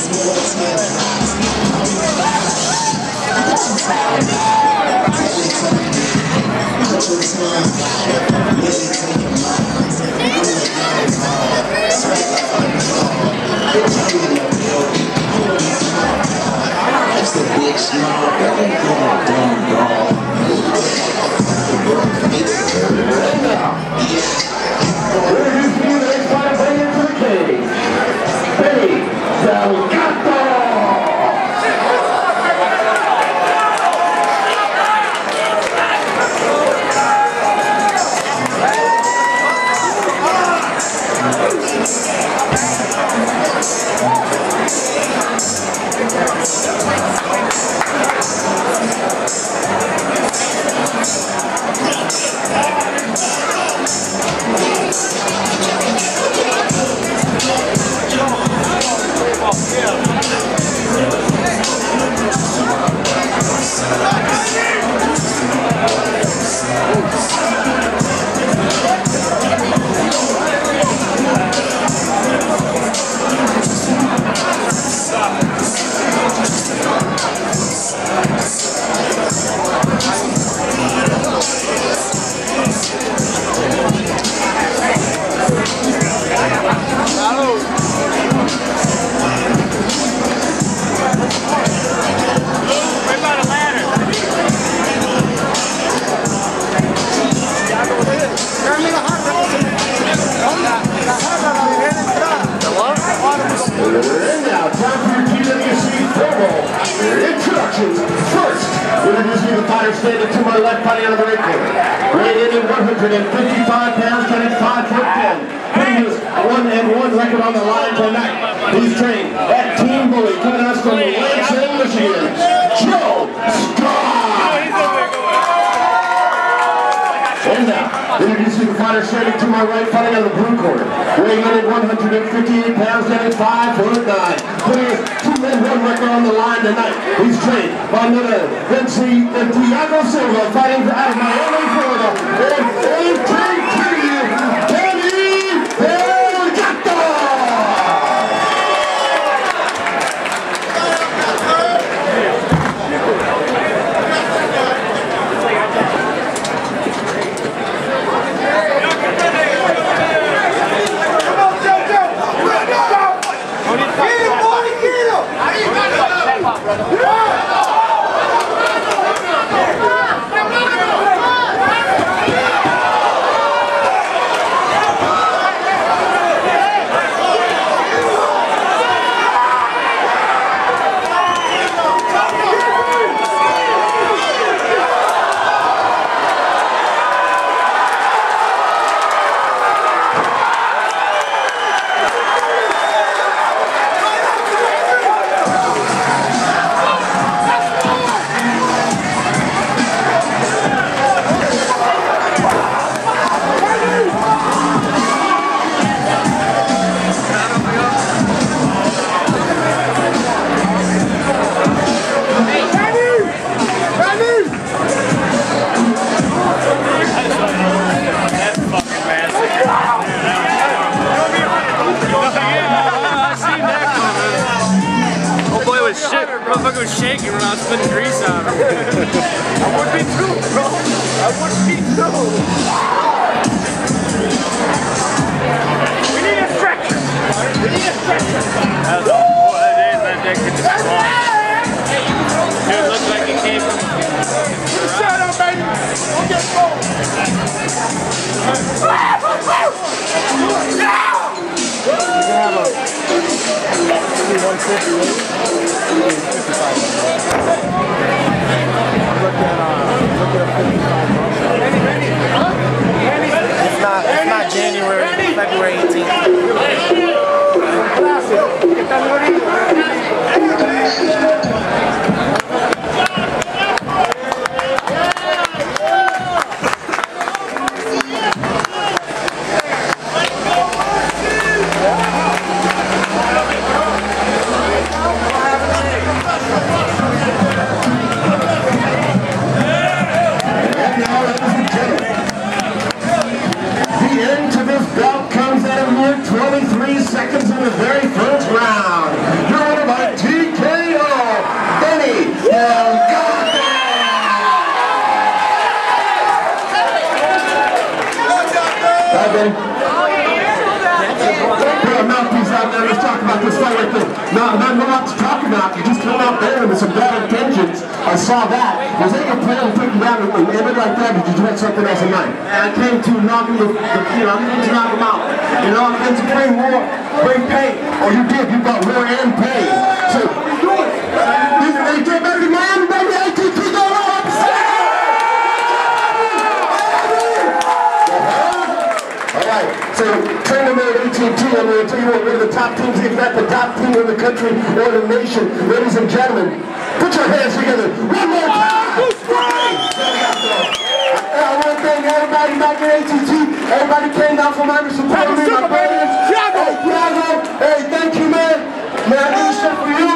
Standing to my left, fighting out of the ring corner. Weighed in at 155 pounds, standing 5'10". Putting his 1-1 record on the line tonight. He's trained at Team Bully, coming us from Lansing, Michigan, Joe Scott. And now, introducing the fighter standing to my right, fighting out of the blue corner. Weighing in at 158 pounds, standing 5'9". Putting his 2-1 record on the line tonight. He's trained by none other than Thiago Silva, fighting out of Miami, Florida. And Danny Delgado! Motherfucker was shaking when I was putting grease on him. I would be too, bro. I would be too. We need a stretcher. We need a stretcher. That was all that is. That dick could just fall. Dude, it looks like he came from shut up, baby. Don't get cold. It's not January, it's February 18th. The end to this bout comes at a about this fight right there. Not a lot to talk about. You just come out there with some bad intentions. I saw that. Was that your plan to take him down and end it right there? Did you do something else in mind? I came to knock him, I'm going to knock him out. You know, I'm going to bring war, bring pain. Oh, you did. You brought war and pain. So, what are you doing? They get better than Miami, baby. ATT going on. All right. So, train them at ATT. I'm going to tell you what, one of the top teams, if not the top team in the country or the nation. Ladies and gentlemen, put your hands together. One more time. I want to thank everybody back at ATT. Everybody came down from Miami supporting me, my brothers. Hey, Thiago. Hey, thank you, man. Man, I do this shit for you.